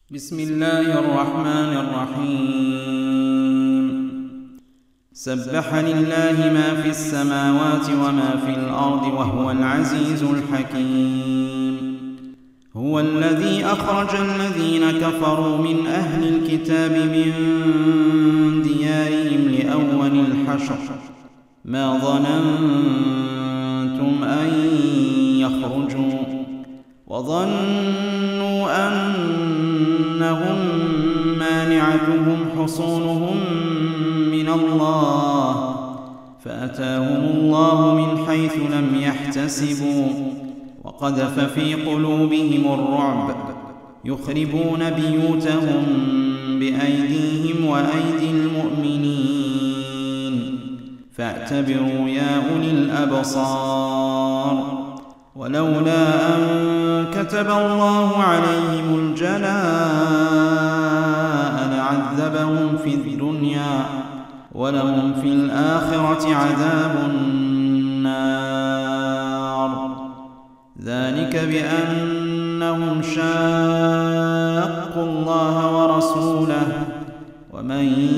بسم الله الرحمن الرحيم. سبح لله ما في السماوات وما في الأرض وهو العزيز الحكيم. هو الذي أخرج الذين كفروا من أهل الكتاب من ديارهم لأول الحشر ما ظننتم أن يخرجوا وظنوا أنهم مانعتهم حصونهم من الله فأتاهم الله من حيث لم يحتسبوا وقذف في قلوبهم الرعب يخربون بيوتهم بأيديهم وأيدي المؤمنين فاعتبروا يا أولي الأبصار. ولولا أن كتب الله عليهم الجلاء لعذبهم في الدنيا ولهم في الآخرة عذاب النار. ذلك بأنهم شاقوا الله ورسوله ومن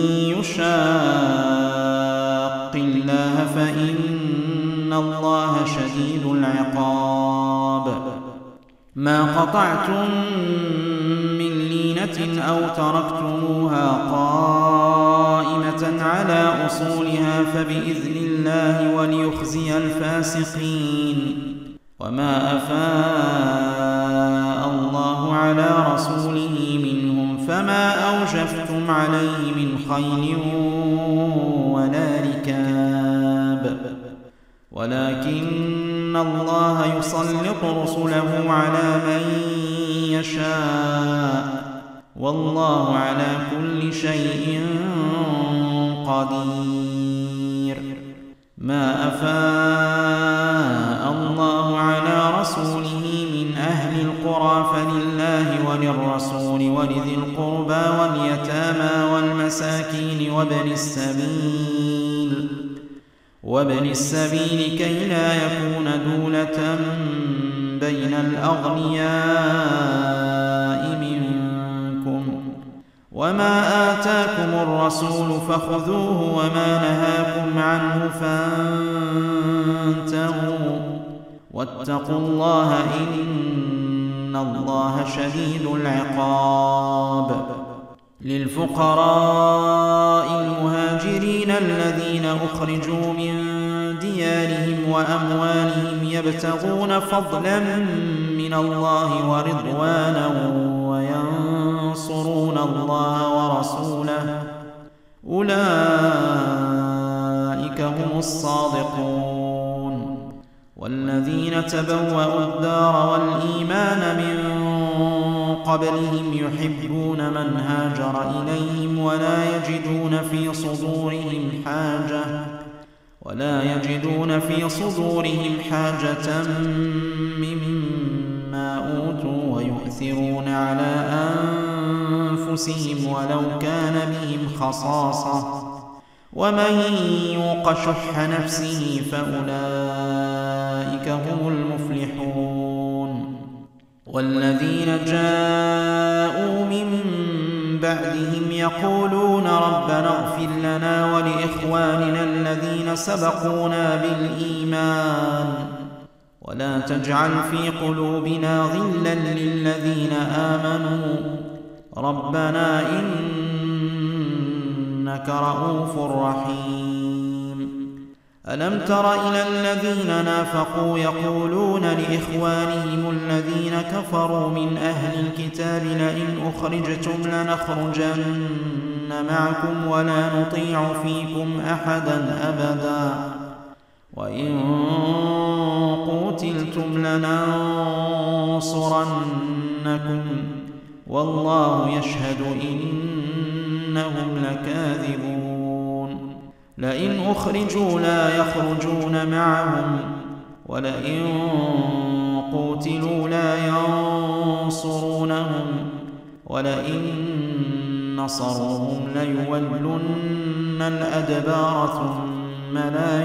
يشاق الله فإن الله شديد العقاب. ما قطعتم من لينة أو تركتموها قائمة على أصولها فبإذن الله وليخزي الفاسقين. وما أفاء الله على رسوله منهم فما أوجفتم عليه من خيل ولا ركاب ولكن الله يسلط رسله على من يشاء والله على كل شيء قدير. ما أفاء الله على رسوله من أهل القرى فلله وللرسول ولذي القربى واليتامى والمساكين وابن السبيل كي لا يكون دولة بين الأغنياء منكم. وما آتاكم الرسول فخذوه وما نهاكم عنه فانتهوا واتقوا الله إن الله شديد العقاب. للفقراء المهاجرين الذين أخرجوا من ديارهم وأموالهم يبتغون فضلا من الله ورضوانا وينصرون الله ورسوله أولئك هم الصادقون. والذين تبوأوا الدار والإيمان من قبلهم يحبون من هاجر إليهم ولا يجدون في صدورهم حاجة مما أوتوا ويؤثرون على أنفسهم ولو كان بهم خصاصة ومن يوق شح نفسه فأولئك هم المفلحون. والذين جاءوا من بعدهم يقولون ربنا اغفر لنا ولإخواننا الذين سبقونا بالإيمان ولا تجعل في قلوبنا غلا للذين آمنوا ربنا إنك رؤوف رحيم. ألم تر إلى الذين نافقوا يقولون لإخوانهم الذين كفروا من أهل الكتاب لئن أخرجتم لنخرجن معكم ولا نطيع فيكم أحدا أبدا وإن قوتلتم لننصرنكم والله يشهد إنهم لكاذبون. لئن أخرجوا لا يخرجون معهم ولئن قوتلوا لا ينصرونهم ولئن نصروهم ليولن الأدبار ثم لا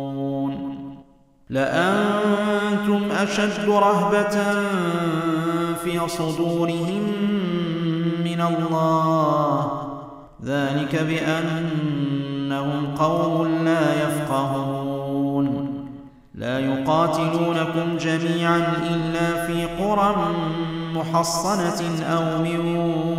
ينصرون. لأنتم أشد رهبة في صدورهم من الله، ذلك بأنهم قوم لا يفقهون. لا يقاتلونكم جميعا إلا في قرى محصنة أو من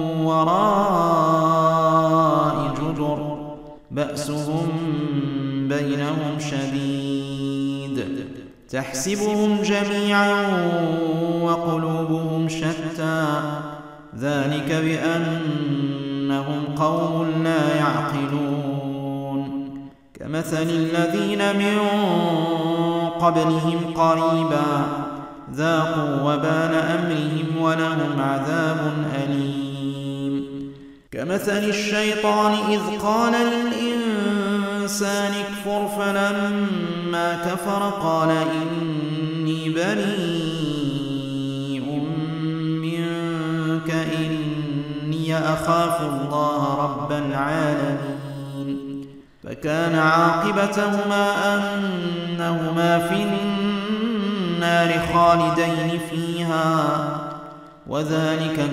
وراء جدر بأسهم بينهم شديد، تحسبهم جميعا وقلوبهم شتى، ذلك بأنهم قوم لا يعقلون. كمثل الذين من قبلهم قريبا ذاقوا وبال أمرهم ولهم عذاب أليم. كمثل الشيطان إذ قال للإنسان اكفر فلما كفر قال إني بريء منك إني أخاف الله رب العالمين. فكان عاقبتهما أنهما في النار خالدين فيها، وذلك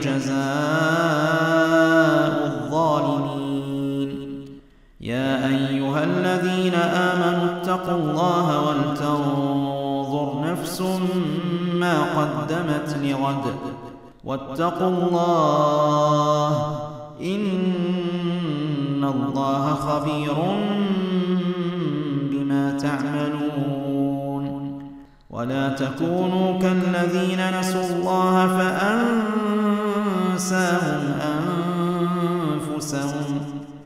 جزاء الظالمين. يا أيها الذين آمنوا اتقوا الله ولتنظر نفس ما قدمت لغد واتقوا الله إن الله خبير بما تعملون. ولا تكونوا كالذين نسوا الله فأنساهم أنفسهم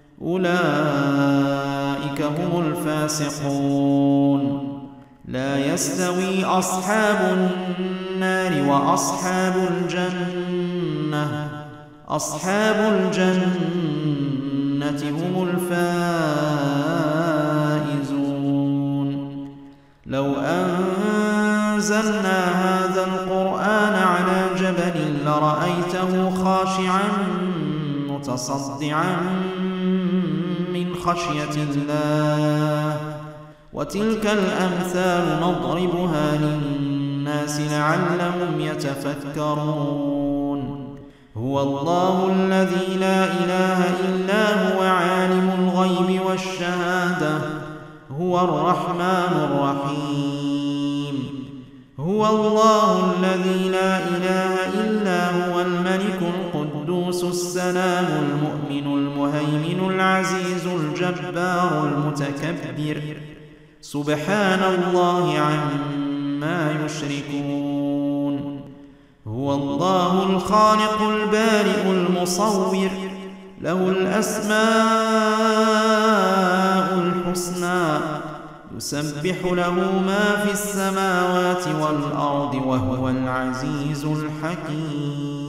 أولئك هم الفاسقون. لا يستوي أصحاب النار وأصحاب الجنة، أصحاب الجنة هم الفائزون. لو أنزلنا هذا القرآن على جبل لرأيته خاشعا متصدعا من خشية الله. وتلك الأمثال نضربها للناس لعلهم يتفكرون. هو الله الذي لا إله إلا هو عالم الغيب والشهادة، هو الرحمن الرحيم. هو الله الذي لا إله إلا هو الملك القدوس السلام المؤمن المهيمن العزيز الجبار المتكبر، سبحان الله عما يشركون. هو الله الخالق البارئ المصور، له الأسماء الحسنى، يسبح له ما في السماوات والأرض وهو العزيز الحكيم.